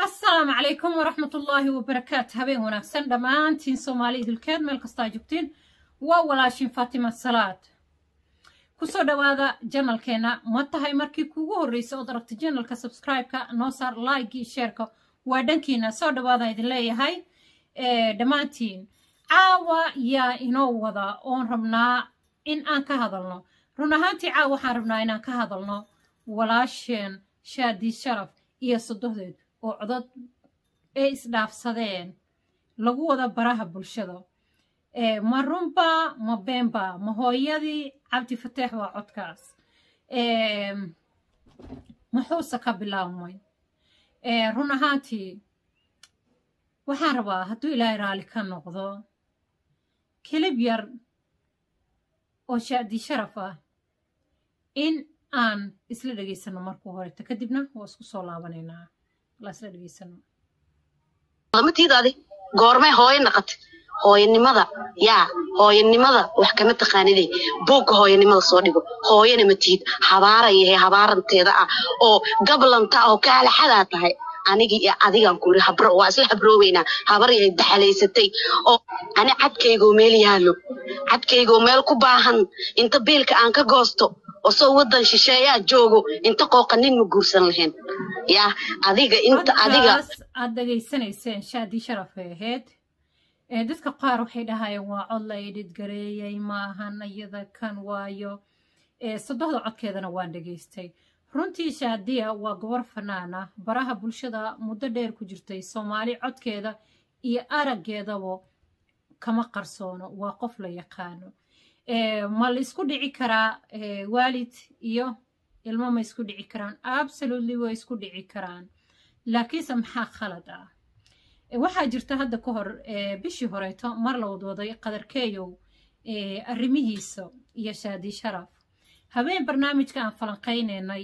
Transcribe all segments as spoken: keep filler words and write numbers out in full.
السلام عليكم ورحمة الله وبركاته. هبين وناكسن دمانتين سومالي دلكاد ميل كستا جوجتين وولاشين فاطمة الصلاة كسو دوادا جانل كينا ماتهاي مركي كوغو هوريسا ودركت جانل كسبسكرايب كا نوصار لايكي شيركا وادنكينا سو دوادا يدن لي هاي دمانتين عاوا يا إنو ودا اون ربنا إن آن كهدلنا رونهانتي عاوا حاربنا إن آن كهدلنا ولاشين شادي شرف إيا صدوهدد oo codad ay isdhaafsadeen lagu wada baraha bulshada ee ma runba ma beenba ma hooyadii Cabdi Fataax waa codkaas ee maxuusa ka bilaawmay ee run ahaantii waxaan rabaa hadduu Ilaahay raali ka noqdo kilib yar oo shaadi sharaf ah in aan isla dhageysano markuu hore kadibna waa isku soo laabaneynaa la isla dhageysano lamatiidaadi goormay hooyo naqat hooyanimada yaa hooyanimada wax kama taqaaniday boog hooyanimada soo dhigo hooyana matiid habaarayahay habaaranteeda ah oo gablanta oo kaala xadaa tahay anigi iyo adigan ku habro waa isla habrooweena habar yahay daxaleysatay oo ani cadkaygo meel yaalo cadkaygo meel ku baahan inta biilka aan ka goosto oo soo wadan shisheeyaa joogo inta qooqanin ma guursan lahayn yaa adiga inta adiga aad dhageysanayseen shaadi sharaf ahayd ee dadka qaar waxay dhahayeen waa cod la edit gareeyay maahan iyada kan waayo ee saddexda codkeedana waan dhageystay runtii shaadiya waa gabar fanaana baraha bulshada muddo dheer ku jirtay Soomaali codkeeda iyo araggeedaba kama qarsoono waa qof la yaqaano ee ma la isku dhici karaa waalid iyo ilmo ma isku dhici karaan absolutely way isku dhici karaan laakiin maxaa khalad ah waxaa jirta hadda ka hor bishii horeeto mar la wadwaday qadarkeeyow arrimihiisa iyo shaadi sharaf habeen barnaamijka aan falanqaynaynay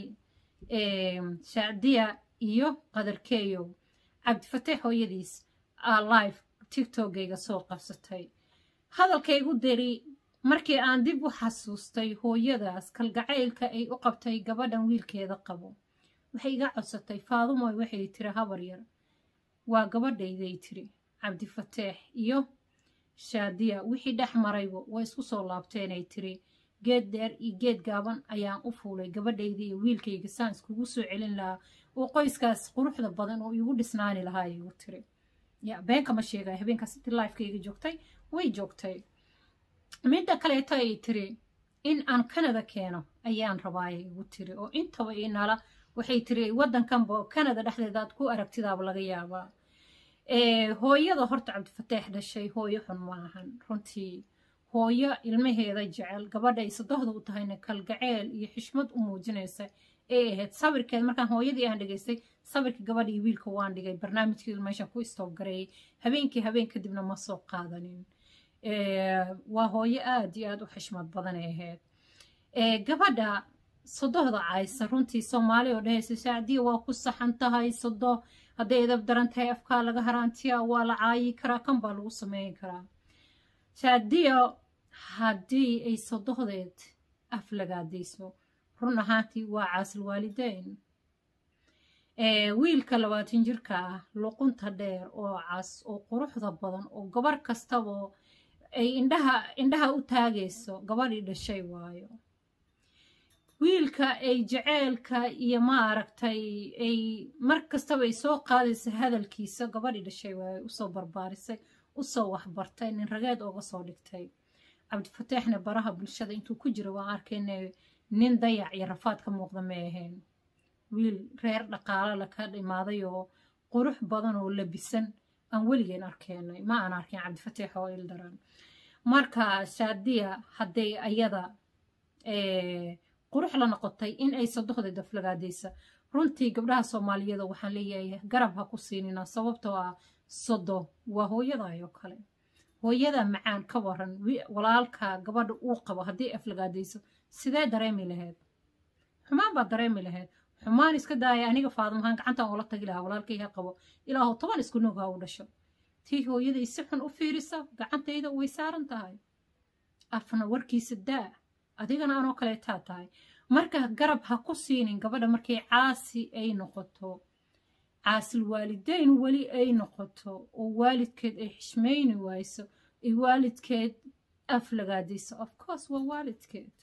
shaadiya iyo qadarkeeyow Cabdi Fataax hooyadiis live TikTok-gayga soo qabsatay hadalkaygu deri markii aan dib u xasuustay hooyadaas kalgacaylka ay u qabtay gabadhan wiilkeeda qabo waxay iga codsatay Faadumo waxay tiri habar yar waa gabadhayday tiri Cabdi Fataax iyo shaadiya wixii dhex maraybo way isku soo laabteen ay tiri geed dheer iyo geed gaaban ayaan u fuulay gabadhaydii iyo wiilkayga saan iskugu soo celin lahaa oo qoyskaas quruxda badan oo igu dhisnaani lahaa ay ugu tiri ya beenka ma sheegay habeenkaas intii live-kayga joogtay way joogtay midda kaleeto ay tiri in aan Canada keeno ayaan rabaa ay ugu tiri oo intaba inala waxay tiri wadankanba Canada dhexdeeda aad ku aragtidaaba laga yaabaa ee hooyada horta Cabdi Fataax dhashay hooyo xun ma ahan runtii hooyo ilmaheeda jecel gabadha ay saddexda u tahayna kalgaceel iyo xishmad u muujinaysa ee ahayd sabirkeed markaan hooyadii aan dhageystay sabirka gabadha iyo wiilka waan dhigay barnaamijkii meesha ku stop gareeyay habeenkii habeen kadibna ma soo qaadanin ee waa hooyo aad iyo aad u xishmad badan ahayd ee gabadha saddexda aysa runtii Soomaali oo dhahaysa shaadiya waa ku saxan tahay saddo haday edab daran tahay afka laga haraantiya waa la caayi karaa kan baa lagu sameyn karaa shaadiya haddii ay saddexdeed af lagaadayso run ahaantii waa caasil waalideyn ee wiilka labaatan jirka ah luqunta dheer oo cas oo quruxda badan oo gabar kastaba ay indhaha indhaha u taagayso gabadhii dhashay waayo wiilka ay jaceelka iyo ma aragtay ay mar kastaba ay soo qaadayso hadalkiisa gabadhii dhashay waayo u soo barbaarisay u soo waxbartay nin rageed ooga soo dhigtay Cabdi Fataaxna baraha bulshada intuu ku jiro waan arkaynay nin dayac iyo rafaad ka muuqda ma ahayn wiil reer dhaqaale la ka dhimaaday oo qurux badan oo labisan aan weligeen arkaynay ma aan arkin Cabdi Fataax oo il daran marka shaadiya haday ayada ee qurux la noqotay in ay saddexda daflagaadaysa runtii gabdhaha Soomaaliyeed waxaan leeyahay garab ha ku siinina sababtoo ah soddo waa hooyada kale hooyada macaan ka waran walaalka gabadha uu qabo hadii aflagaadayso sidee dareemi lahayd xumaan baa dareemi lahayd xumaan iska daaya aniga Faadumahan gacanta oo la tagi lahaa walaalkayga qabo ilaahu toban isku nuuga u dhasho tii hooyadii si xun u fiirisa gacantayda way saaran tahay afna warkiisa daa adigana anoo kale taa tahay marka garab ha ku siinin gabadha markay caasi ay noqoto caasil waalidayn weli ay noqoto oo waalidkeed ay xishmayni wayso ay waalidkeed aflagaadayso of course waa waalidkeed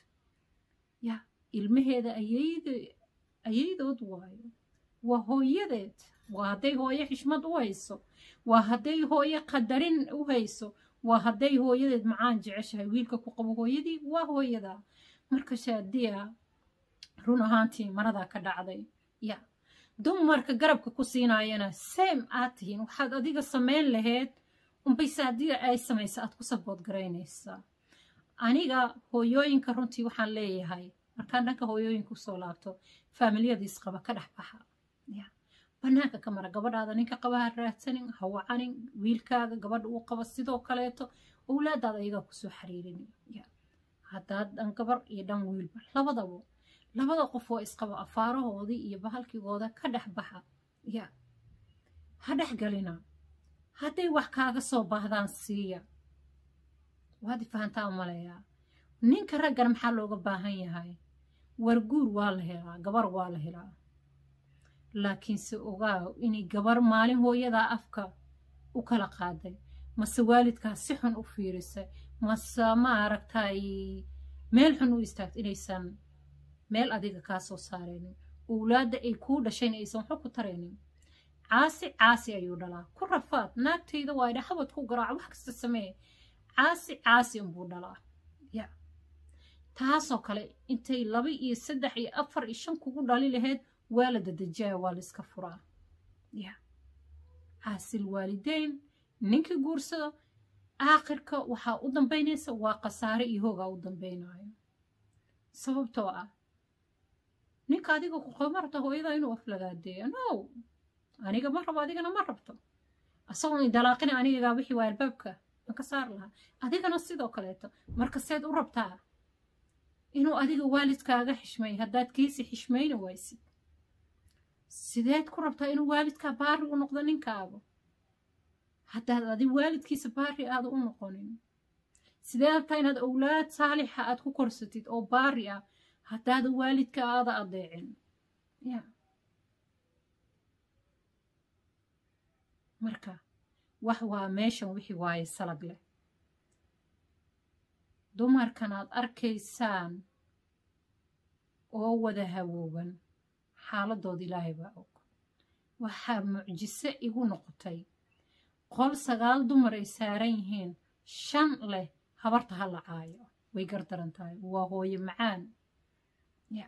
ya ilmaheeda ayayda ayaydood waayo waa hooyadeed waa hadday hooyo xishmad u hayso waa hadday hooyo qadarin u hayso waa hadday hooyadeed macaan jeceshahay wiilka ku qabo hooyadii waa hooyada marka shaadiya run ahaantii maradaa ka dhacday ya dumarka garabka ku siinaayana same aad tihiin waxaad adiga samayn lahayd unbay saadiya ay samaysa aad ku sabood garaynaysaa aniga hooyooyinka runtii waxaan leeyahay markaan dhanka hooyooyinka usoo laabto faamiliyadiis qaba ka dhex baxa ya banaanka ka mara gabadhaada ninka qaba ha raadsanin ha wacanin wiilkaaga gabadha uu qaba sidoo kaleeto owlaadaada iyagaa kusoo xiriirin ya haddaad dhan gabar iyo dhan wiilba labadaba labada qof oo isqaba afaarahoodii iyo bahalkigooda ka dhex baxa ya ha dhex galina hadday wax kaaga soo baahdaan siiya waad fahantaa umaleeyaa ninka raggana maxaa looga baahan yahay warguur waa la helaa gabar waa la helaa laakiinse ogaa inay gabar maalin hooyadaa afka u kala qaaday mase waalidkaa si xun u fiirisay mase ma aragtay meel xun u istaagta inaysan meel adiga kaa soo saaraynin owlaadda ay kuu dhashayna aysan waxba ku taraynin caasi caasi ayuu dhalaa ku rafaad naagtayda waa idha xabad ku garaaca wax kasta samee caasi caasi unbuu dhalaa ya taasoo kale intay laba iyo saddex iyo afar iyo shan kugu dhali lahayd waa la dadejaya waa la iska furaa ya caasil waalidayn ninkii guursado aakhirka waxaa u dambaynaysa waa khasaare iyo hoogaa u dambaynayo sababtoo ah ninka adiga ku qabo ma rabta hooyada inuu aflagaadeeyo no aniga ma rabo adigana ma rabto asagoo idalaaqina anigagaa wixii waa albaabka aan ka saar lahaa adigana sidoo kaleeto marka seed u rabtaa inuu adiga waalidkaaga xishmay haddaad kiisi xishmayna waysid sideed ku rabtaa inuu waalidkaa baari u noqdo ninkaaga haddaad adi waalidkiisa baari aada u noqonin sidee rabtaa inaad owlaad saalixa aad ku korsatid oo baari ah haddaada waalidka aada adeecin ya marka wax waa meeshan wixii waaye salag leh dumarkan aad arkaysaan oo wada hawooban xaaladooda ilaahay baa og waxaa mucjise igu noqotay qol sagaal dumar ay saaran yihiin shan leh habarta ha la caayo way gardaran tahay waa hooye macaan ya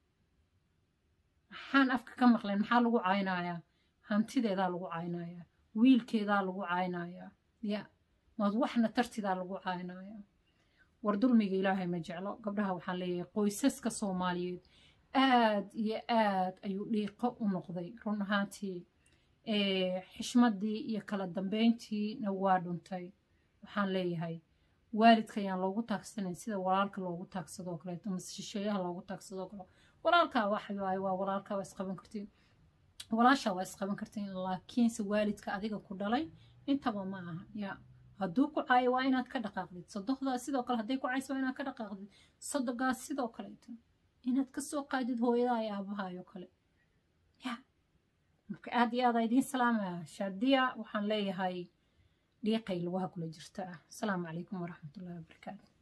maxaan afka ka maqleen maxaa lagu caynayaa hantideedaa lagu caynayaa wiilkeedaa lagu caynayaa ya maad waxna tartidaa lagu caynayaa war dulmiga ilaahay ma jeclo gabdhaha waxaan leeyahay qoysaska soomaaliyeed aad iyo aad ayuu dhiiqo u noqday run ahaantii xishmadii iyo kala dambeyntiina waa dhuntay waxaan leeyahay waalidka ayaan loogu taagsanayn sida walaalka loogu taagsadoo kaleeto mase shisheeyaha loogu taagsadoo kale walaalkaa waxay waa walaalkaa waa isqaban kartiin walaashaa waa isqaban kartiin laakiinse waalidka adiga ku dhalay intaba ma aha ya hadduu ku caayo waa inaad ka dhaqaaqdid sodoqdaas sidoo kale hadday ku cayso waa inaad ka dhaqaaqdid sodogaas sidoo kaleeto inaad ka soo qaadid hooyadaa iyo aabahaayo kale ya marka aad iyo aada idiin salaamaya shaadiya waxaan leeyahay dhiiqay lugaha kula jirta ah asalaamu calaykum waraxmatullahi wabarakaatu